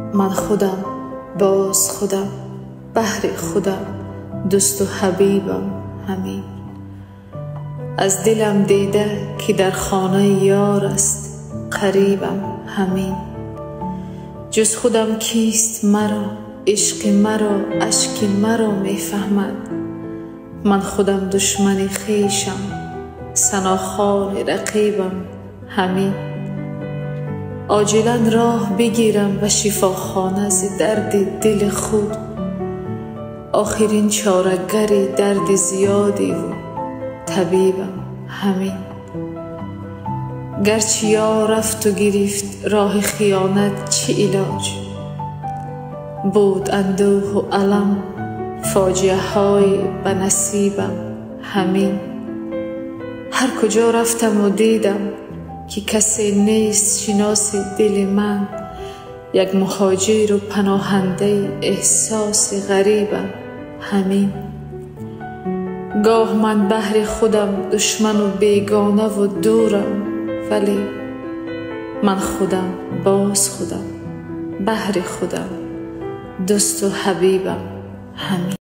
من خودم، باز خودم، بحر خودم، دوست و حبیبم همین. از دلم دیده که در خانه یار است قریبم همین. جز خودم کیست مرا، عشق مرا، اشک مرا می فهمد. من خودم دشمن خویشم، ثناخوان رقیبم همین. عاجلا راه بگیرم به شفاخانه ز درد دل خود. آخرین چاره‌گر درد زیادی و طبیبم همین. گرچه یار رفت و گرفت راه خیانت، چه علاج بود؟ اندوه و الم، فاجعه های به نصیبم همین. هر کجا رفتم و دیدم که کسی نیست شناس دل من، یک مهاجر و پناهنده احساس غریبم همین. گاه من بحر خودم، دشمن و بیگانه و دورم، ولی من خودم، باز خودم، بحر خودم، دوست و حبیبم همین.